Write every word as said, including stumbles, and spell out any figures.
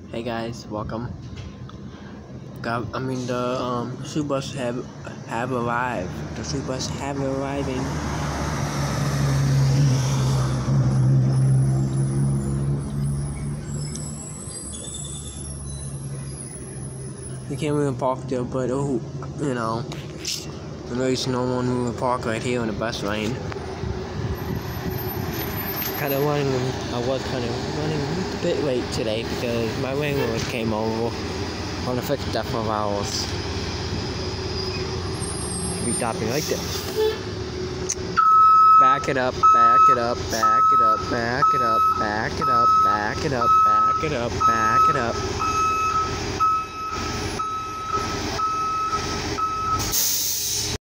Hey guys, welcome. Got, I mean the um school bus have have arrived. The school bus have arriving. You can't really park there, but oh, you know, there's no one will park right here in the bus lane. Kind of running. I was kind of running a bit late today because my landlord came over on a fixed stuff of ours. Be stopping like this. Back it up, back it up, back it up, back it up, back it up, back it up, back it up, back it up.